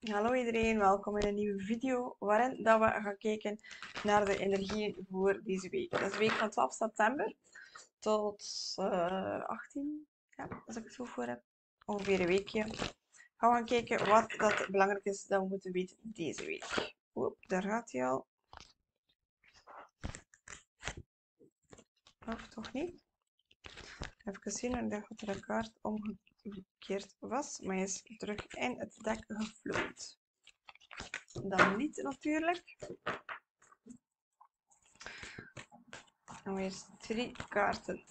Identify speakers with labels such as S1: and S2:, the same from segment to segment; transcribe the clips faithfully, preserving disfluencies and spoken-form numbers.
S1: Hallo iedereen, welkom in een nieuwe video waarin dat we gaan kijken naar de energieën voor deze week. Dat is de week van twaalf september tot uh, achttien, ja, als ik het zo voor heb. Ongeveer een weekje. Gaan we gaan kijken wat dat belangrijk is dat we moeten weten deze week. Oep, daar gaat hij al. Of toch niet? Even zien, ik dacht dat er een kaart omgekeerd was, maar hij is terug in het dek gevloeid. Dan niet natuurlijk. En weer drie kaarten.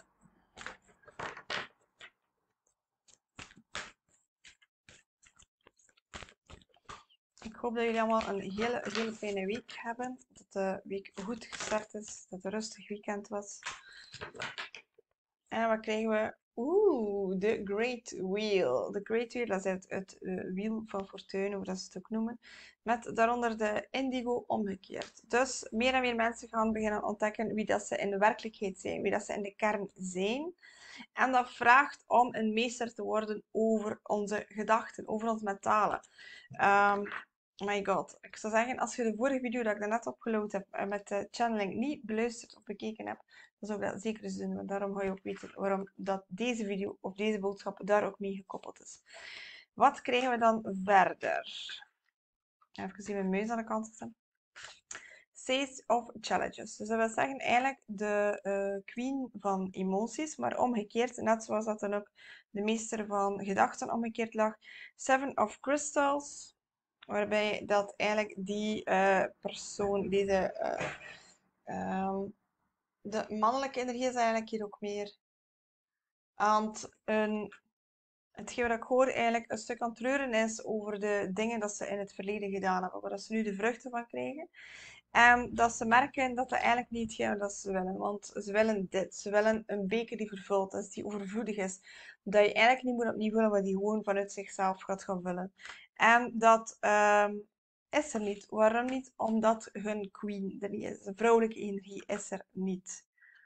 S1: Ik hoop dat jullie allemaal een hele, hele fijne week hebben. Dat de week goed gestart is. Dat het een rustig weekend was. En wat krijgen we? Oeh, de Great Wheel. De Great Wheel, dat is het, het uh, wiel van fortuin, hoe dat ze het ook noemen. Met daaronder de indigo omgekeerd. Dus meer en meer mensen gaan beginnen ontdekken wie dat ze in de werkelijkheid zijn. Wie dat ze in de kern zijn. En dat vraagt om een meester te worden over onze gedachten, over ons mentale. Um, My god. Ik zou zeggen, als je de vorige video dat ik daarnet opgeload heb met de channeling niet beluisterd of bekeken hebt, dan zou ik dat zeker eens doen. Want daarom ga je ook weten waarom dat deze video of deze boodschap daar ook mee gekoppeld is. Wat krijgen we dan verder? Even zien, mijn muis aan de kant zetten. Sage of Challenges. Dus dat wil zeggen eigenlijk de uh, queen van emoties, maar omgekeerd, net zoals dat dan ook de meester van gedachten omgekeerd lag. Seven of Crystals, waarbij dat eigenlijk die uh, persoon, deze, uh, um, de mannelijke energie is eigenlijk hier ook meer aan het, een, hetgeen wat ik hoor eigenlijk een stuk aan het treuren is over de dingen dat ze in het verleden gedaan hebben, waar ze nu de vruchten van krijgen. En dat ze merken dat dat eigenlijk niet hetgeen dat ze willen. Want ze willen dit. Ze willen een beker die vervuld is, die overvloedig is. Dat je eigenlijk niet moet opnieuw willen, maar die gewoon vanuit zichzelf gaat gaan vullen. En dat um, is er niet. Waarom niet? Omdat hun queen er niet is. De vrouwelijke energie is er niet.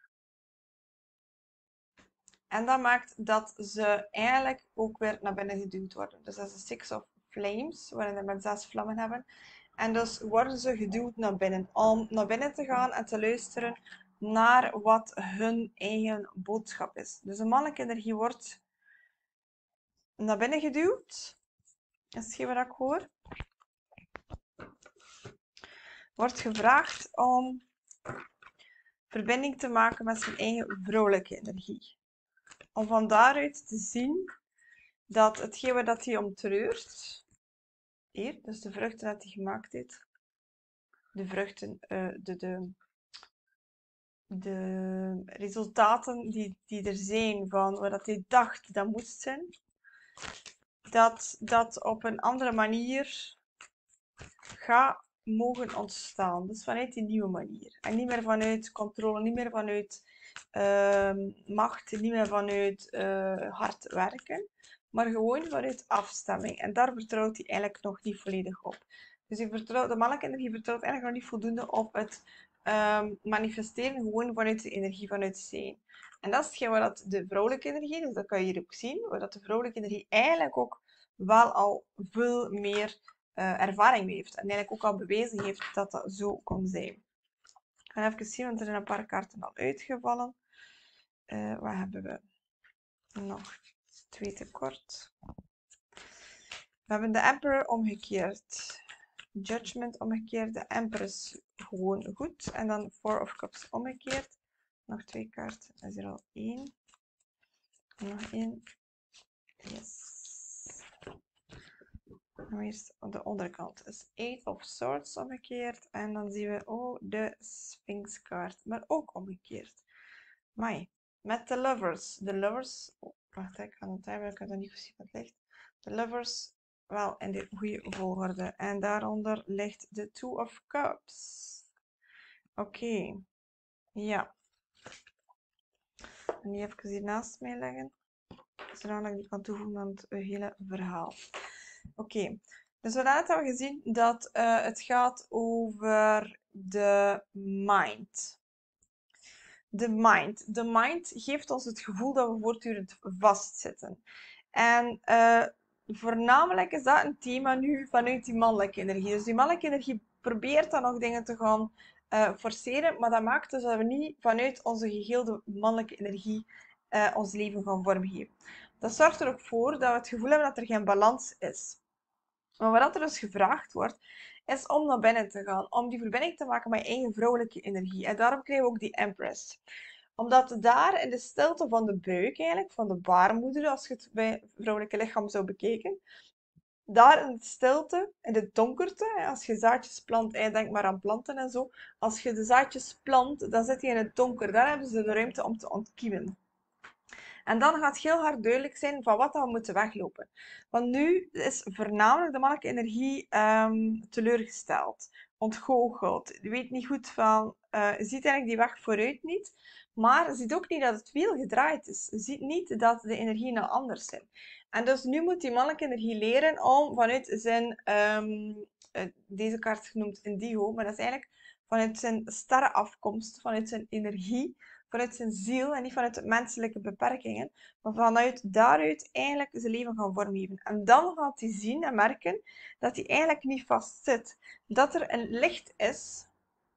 S1: En dat maakt dat ze eigenlijk ook weer naar binnen geduwd worden. Dus dat is de Six of Flames, waarin we met zes vlammen hebben. En dus worden ze geduwd naar binnen, om naar binnen te gaan en te luisteren naar wat hun eigen boodschap is. Dus de mannelijke energie wordt naar binnen geduwd. Dat is hetgeen wat ik hoor. Wordt gevraagd om verbinding te maken met zijn eigen vrouwelijke energie. Om van daaruit te zien dat hetgeen wat hij omtreurt, hier, dus de vruchten dat hij gemaakt heeft, de vruchten, uh, de, de, de resultaten die, die er zijn van wat hij dacht dat moest zijn, dat dat op een andere manier gaat mogen ontstaan. Dus vanuit die nieuwe manier. En niet meer vanuit controle, niet meer vanuit uh, macht, niet meer vanuit uh, hard werken, maar gewoon vanuit afstemming. En daar vertrouwt hij eigenlijk nog niet volledig op. Dus hij vertrouwt, de mannelijke energie vertrouwt eigenlijk nog niet voldoende op het um, manifesteren, gewoon vanuit de energie vanuit zijn. En dat is hetgeen wat de vrouwelijke energie, dus dat kan je hier ook zien, waar dat de vrouwelijke energie eigenlijk ook wel al veel meer uh, ervaring mee heeft. En eigenlijk ook al bewezen heeft dat dat zo kon zijn. Ik ga even zien, want er zijn een paar kaarten al uitgevallen. Uh, wat hebben we? Nog twee tekort. We hebben de Emperor omgekeerd. Judgment omgekeerd. De Empress gewoon goed. En dan Four of Cups omgekeerd. Nog twee kaarten. Er is er al één. En nog één. Yes. En eerst op de onderkant is Eight of Swords omgekeerd. En dan zien we oh, de Sphinx kaart. Maar ook omgekeerd. Mai. Met de Lovers. De Lovers. Oh, wacht, ik ga het timer. Ik kan dat niet goed zien wat ligt. De Lovers. Wel in de goede volgorde. En daaronder ligt de Two of Cups. Oké. Okay. Ja. En die even hier naast mij leggen. Zodat ik die kan toevoegen aan het hele verhaal. Oké. Okay. Dus we hebben net gezien dat uh, het gaat over de mind. De mind. De mind geeft ons het gevoel dat we voortdurend vastzitten. En uh, voornamelijk is dat een thema nu vanuit die mannelijke energie. Dus die mannelijke energie probeert dan nog dingen te gaan uh, forceren, maar dat maakt dus dat we niet vanuit onze geheelde mannelijke energie uh, ons leven gaan vormgeven. Dat zorgt er ook voor dat we het gevoel hebben dat er geen balans is. Maar wat er dus gevraagd wordt, is om naar binnen te gaan, om die verbinding te maken met je eigen vrouwelijke energie. En daarom krijgen we ook die Empress. Omdat daar in de stilte van de buik eigenlijk, van de baarmoeder, als je het bij het vrouwelijke lichaam zou bekijken, daar in de stilte, in de donkerte, als je zaadjes plant, en je denkt maar aan planten en zo, als je de zaadjes plant, dan zit je in het donker. Daar hebben ze de ruimte om te ontkiemen. En dan gaat het heel hard duidelijk zijn van wat we moeten weglopen. Want nu is voornamelijk de mannelijke energie um, teleurgesteld, ontgoocheld. Je weet niet goed van, uh, je ziet eigenlijk die weg vooruit niet, maar je ziet ook niet dat het wiel gedraaid is. Je ziet niet dat de energieën al anders zijn. En dus nu moet die mannelijke energie leren om vanuit zijn, um, deze kaart genoemd indigo, maar dat is eigenlijk vanuit zijn sterrenafkomst, vanuit zijn energie, vanuit zijn ziel en niet vanuit de menselijke beperkingen, maar vanuit daaruit eigenlijk zijn leven gaan vormgeven. En dan gaat hij zien en merken dat hij eigenlijk niet vast zit. Dat er een licht is,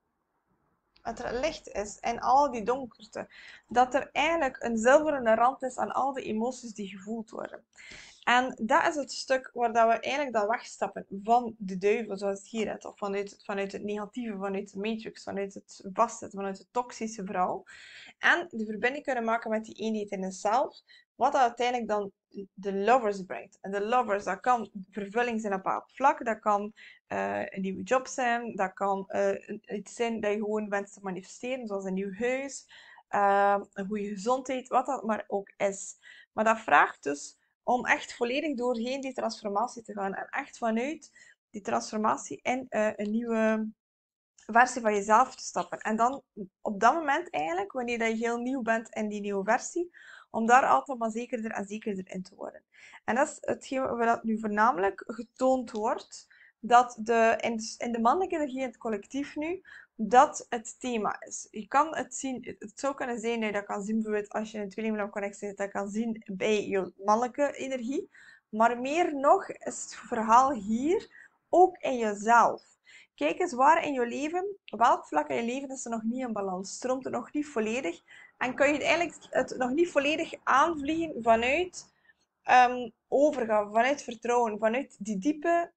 S1: dat er een licht is in al die donkerte. Dat er eigenlijk een zilveren rand is aan al de emoties die gevoeld worden. En dat is het stuk waar dat we eigenlijk dan wegstappen van de duivel, zoals het hier is, of vanuit het, vanuit het negatieve, vanuit de matrix, vanuit het vastzetten, vanuit het toxische verhaal. En de verbinding kunnen maken met die eenheid in jezelf, wat dat uiteindelijk dan de lovers brengt. En de lovers, dat kan vervulling zijn op een bepaald vlak, dat kan uh, een nieuwe job zijn, dat kan uh, iets zijn dat je gewoon wenst te manifesteren, zoals een nieuw huis, uh, een goede gezondheid, wat dat maar ook is. Maar dat vraagt dus om echt volledig doorheen die transformatie te gaan. En echt vanuit die transformatie in uh, een nieuwe versie van jezelf te stappen. En dan op dat moment eigenlijk, wanneer je heel nieuw bent in die nieuwe versie, om daar altijd maar zekerder en zekerder in te worden. En dat is hetgeen wat nu voornamelijk getoond wordt, dat de, in, de, in de mannelijke energie in het collectief nu, dat het thema is. Je kan het zien, het zou kunnen zijn dat je dat kan zien bijvoorbeeld als je in een tweelingconnectie zit, dat je kan zien bij je mannelijke energie. Maar meer nog is het verhaal hier ook in jezelf. Kijk eens waar in je leven, op welk vlak in je leven is er nog niet in balans, stroomt het nog niet volledig en kan je het eigenlijk het nog niet volledig aanvliegen vanuit um, overgave, vanuit vertrouwen, vanuit die diepe,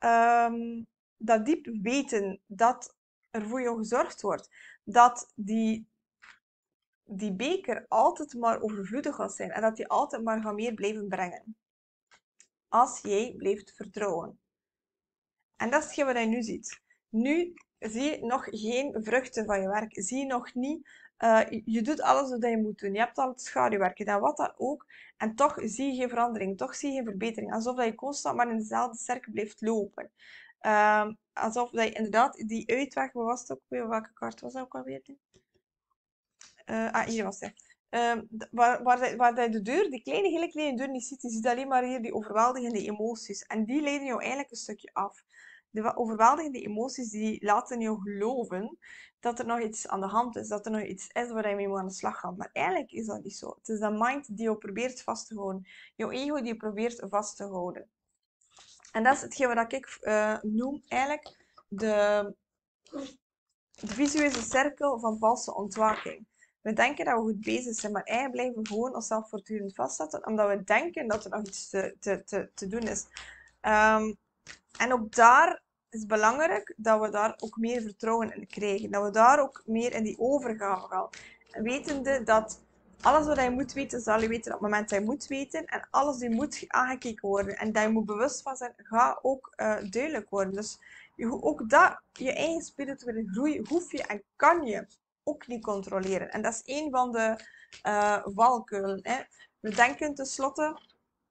S1: um, dat diep weten dat er voor jou gezorgd wordt, dat die, die beker altijd maar overvloedig gaat zijn en dat die altijd maar gaat meer blijven brengen. Als jij blijft vertrouwen. En dat is hetgeen wat je nu ziet. Nu zie je nog geen vruchten van je werk. Zie je nog niet, uh, je doet alles wat je moet doen. Je hebt al het schaduwwerk gedaan, wat dan ook. En toch zie je geen verandering, toch zie je geen verbetering. Alsof dat je constant maar in dezelfde cirkel blijft lopen. Uh, alsof dat je inderdaad die uitweg, wat was het ook weer? Welke kaart was dat ook alweer? Uh, ah, hier was het. Uh, waar, waar, de, waar de deur, die kleine, hele kleine deur niet ziet, je ziet alleen maar hier die overweldigende emoties. En die leiden jou eigenlijk een stukje af. De overweldigende emoties die laten jou geloven dat er nog iets aan de hand is, dat er nog iets is waar je mee moet aan de slag gaan. Maar eigenlijk is dat niet zo. Het is de mind die jou probeert vast te houden. Jouw ego die je probeert vast te houden. En dat is hetgeen wat ik uh, noem eigenlijk de, de visuele cirkel van valse ontwaking. We denken dat we goed bezig zijn, maar eigenlijk blijven we gewoon onszelf voortdurend vastzetten, omdat we denken dat er nog iets te, te, te, te doen is. Um, en ook daar is het belangrijk dat we daar ook meer vertrouwen in krijgen. Dat we daar ook meer in die overgave gaan. Wetende dat alles wat je moet weten, zal je weten op het moment dat je moet weten. En alles die moet aangekeken worden. En dat je moet bewust van zijn, gaat ook uh, duidelijk worden. Dus je, ook dat, je eigen spirituele groei, hoef je en kan je ook niet controleren. En dat is een van de uh, valkuilen. Hè. We denken tenslotte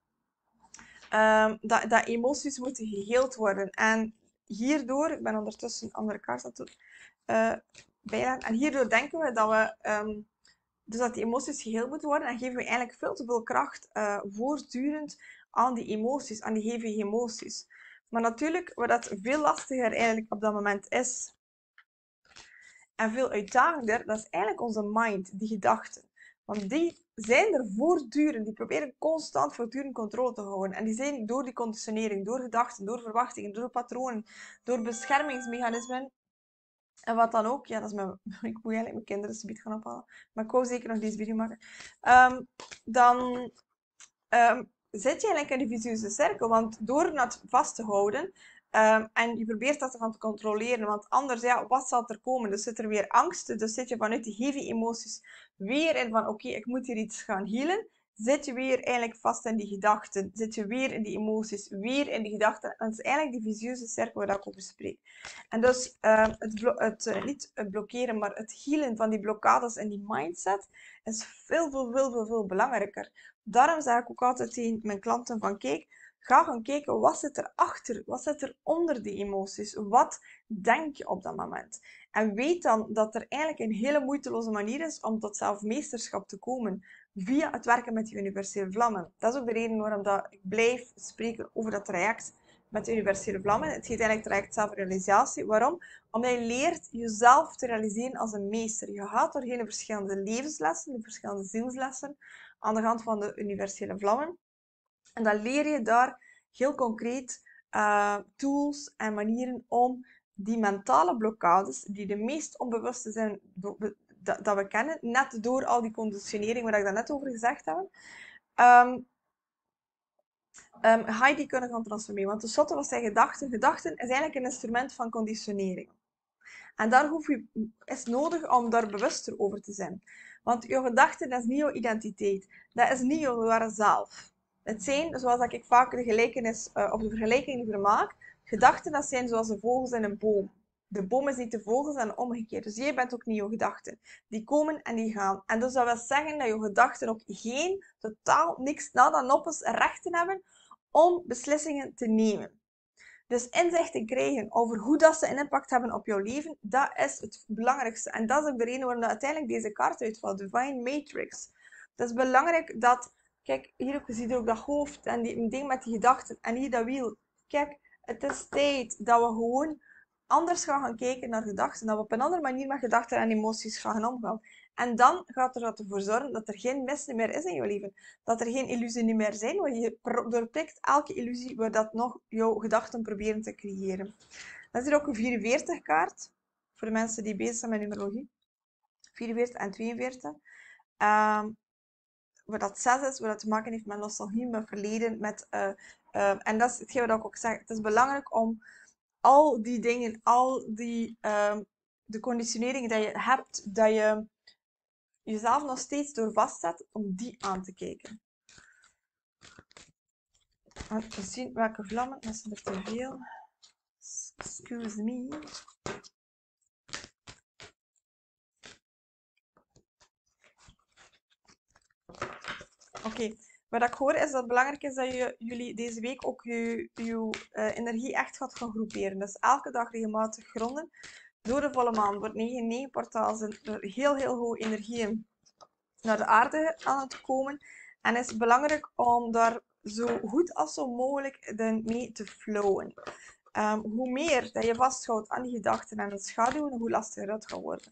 S1: Um, dat, dat emoties moeten geheeld worden. En hierdoor, ik ben ondertussen een andere kaart aan het uh, bijleggen, en hierdoor denken we dat we, um, dus dat die emoties geheeld moeten worden, en geven we eigenlijk veel te veel kracht uh, voortdurend aan die emoties, aan die hevige emoties. Maar natuurlijk, wat dat veel lastiger eigenlijk op dat moment is, en veel uitdagender, dat is eigenlijk onze mind, die gedachten. Want die zijn er voortdurend, die proberen constant voortdurend controle te houden. En die zijn door die conditionering, door gedachten, door verwachtingen, door patronen, door beschermingsmechanismen. En wat dan ook, ja, dat is mijn, ik moet eigenlijk mijn kinderen subiet gaan ophalen, maar ik wou zeker nog deze video maken. Um, dan um, zit je eigenlijk in die vicieuze cirkel, want door dat vast te houden, um, en je probeert dat te gaan te controleren, want anders, ja, wat zal er komen? Dus zit er weer angst, dus zit je vanuit die heavy emoties weer in van, oké, okay, ik moet hier iets gaan healen. Zit je weer eigenlijk vast in die gedachten, zit je weer in die emoties, weer in die gedachten. En dat is eigenlijk die vicieuze cirkel waar ik over spreek. En dus uh, het, het uh, niet het blokkeren, maar het healen van die blokkades en die mindset is veel, veel, veel, veel, veel belangrijker. Daarom zeg ik ook altijd tegen mijn klanten van, kijk, ga gaan kijken, wat zit er achter? Wat zit er onder die emoties? Wat denk je op dat moment? En weet dan dat er eigenlijk een hele moeiteloze manier is om tot zelfmeesterschap te komen via het werken met die universele vlammen. Dat is ook de reden waarom dat ik blijf spreken over dat traject met de universele vlammen. Het heet eigenlijk traject zelfrealisatie. Waarom? Omdat je leert jezelf te realiseren als een meester. Je gaat doorheen de verschillende levenslessen, de verschillende zielslessen, aan de hand van de universele vlammen. En dan leer je daar heel concreet uh, tools en manieren om die mentale blokkades, die de meest onbewuste zijn dat, dat we kennen, net door al die conditionering waar ik daar net over gezegd heb, um, um, ga je die kunnen gaan transformeren. Want tenslotte, wat zijn gedachten? Gedachten is eigenlijk een instrument van conditionering. En daar hoef je, is nodig om daar bewuster over te zijn. Want je gedachten, dat is niet jouw identiteit. Dat is niet jouw ware zelf. Het zijn, zoals ik vaak de gelijkenis, uh, of de vergelijking liever maak, gedachten, dat zijn zoals de vogels in een boom. De boom is niet de vogels en omgekeerd. Dus jij bent ook niet jouw gedachten. Die komen en die gaan. En dus dat wil zeggen dat je gedachten ook geen, totaal niks, nada, noppes rechten hebben om beslissingen te nemen. Dus inzichten krijgen over hoe dat ze een impact hebben op jouw leven, dat is het belangrijkste. En dat is ook de reden waarom dat uiteindelijk deze kaart uitvalt, Divine Matrix. Het is belangrijk dat, kijk, hier ook, je ziet ook dat hoofd en die ding met die gedachten en hier dat wiel. Kijk, het is tijd dat we gewoon anders gaan gaan kijken naar gedachten, dat we op een andere manier met gedachten en emoties gaan omgaan. En dan gaat er ervoor zorgen dat er geen mis meer is in je leven. Dat er geen illusie meer zijn, want je doorprikt elke illusie waar dat nog jouw gedachten proberen te creëren. Dan is hier ook een vierenveertig kaart, voor de mensen die bezig zijn met numerologie. vierenveertig en tweeënveertig. Um, waar dat zes is, waar dat te maken heeft met nostalgie, met verleden. Met, uh, uh, en dat is hetgeen wat ik ook zeg. Het is belangrijk om al die dingen, al die uh, de conditionering dat je hebt, dat je jezelf nog steeds door vastzet, om die aan te kijken. Even zien welke vlammen, dat zijn er te veel. Excuse me. Oké, okay. Wat ik hoor is dat het belangrijk is dat je, jullie deze week ook je, je uh, energie echt gaat gaan groeperen. Dus elke dag regelmatig gronden. Door de volle maan wordt negen negen portaal zijn er heel heel hoge energieën naar de aarde aan het komen. En het is belangrijk om daar zo goed als zo mogelijk mee te flowen. Um, hoe meer dat je vasthoudt aan die gedachten en het schaduwen, hoe lastiger dat gaat worden.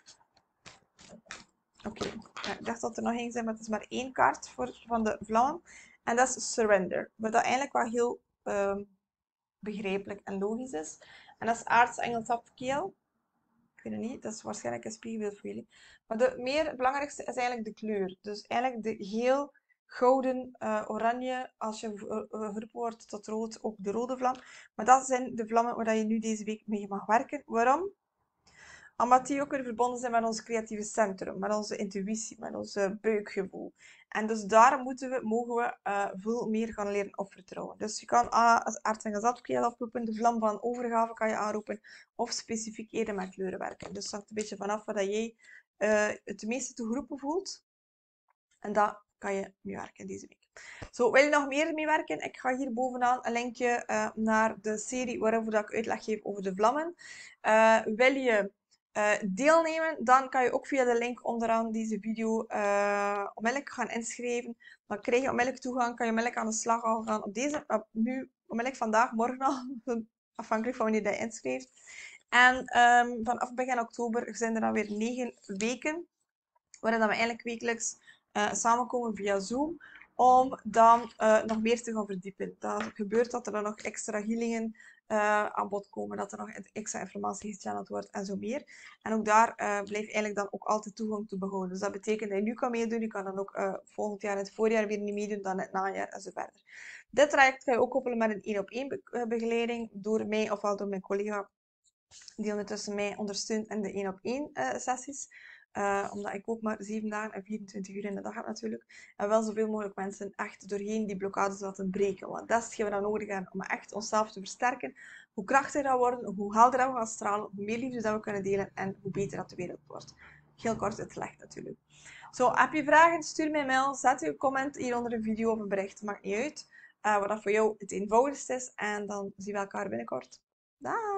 S1: Oké, okay. Ja, ik dacht dat er nog één zijn, maar het is maar één kaart voor, van de vlammen. En dat is Surrender. Wat dat eigenlijk wel heel um, begrijpelijk en logisch is. En dat is aartsengel Tapkeel. Ik weet het niet, dat is waarschijnlijk een spiegelbeeld voor jullie. Maar de meer, het belangrijkste is eigenlijk de kleur. Dus eigenlijk de geel, gouden, uh, oranje, als je geroepen wordt tot rood, ook de rode vlam. Maar dat zijn de vlammen waar je nu deze week mee mag werken. Waarom? Omdat die ook weer verbonden zijn met ons creatieve centrum, met onze intuïtie, met ons buikgevoel. En dus daar moeten we, mogen we uh, veel meer gaan leren op vertrouwen. Dus je kan uh, als aartsengel Zadkiel afroepen, de vlam van overgave kan je aanroepen, of specifiek eerder met kleuren werken. Dus het hangt een beetje vanaf wat jij uh, het meeste toegeroepen voelt. En dat kan je mee werken deze week. Zo, wil je nog meer mee werken? Ik ga hier bovenaan een linkje uh, naar de serie waarover ik uitleg geef over de vlammen. Uh, wil je Uh, deelnemen, dan kan je ook via de link onderaan deze video uh, onmiddellijk gaan inschrijven. Dan krijg je onmiddellijk toegang, kan je onmiddellijk aan de slag al gaan. Op deze, uh, nu, onmiddellijk vandaag, morgen al, afhankelijk van wanneer je inschrijft. En um, vanaf begin oktober zijn er dan weer negen weken, waarin we eigenlijk wekelijks uh, samenkomen via Zoom, om dan uh, nog meer te gaan verdiepen. Dat gebeurt dat er dan nog extra healingen uh, aan bod komen, dat er nog extra informatie gechanneld wordt en zo meer. En ook daar uh, blijft eigenlijk dan ook altijd toegang toe behouden. Dus dat betekent dat je nu kan meedoen, je kan dan ook uh, volgend jaar en het voorjaar weer niet meedoen, dan het najaar en zo verder. Dit traject kan je ook koppelen met een één op één be begeleiding door mij ofwel door mijn collega die ondertussen mij ondersteunt in de één op één uh, sessies. Uh, omdat ik ook maar zeven dagen en vierentwintig uur in de dag heb natuurlijk. En wel zoveel mogelijk mensen echt doorheen die blokkades laten breken. Want dat is hetgeen we dan nodig hebben om echt onszelf te versterken. Hoe krachtiger we worden, hoe helderder we gaan stralen, hoe meer liefde dat we kunnen delen en hoe beter dat de wereld wordt. Heel kort uitgelegd natuurlijk. Zo, heb je vragen? Stuur mij een mail. Zet je comment hier onder de video of een bericht. Maakt niet uit. Uh, wat dat voor jou het eenvoudigste is. En dan zien we elkaar binnenkort. Daag!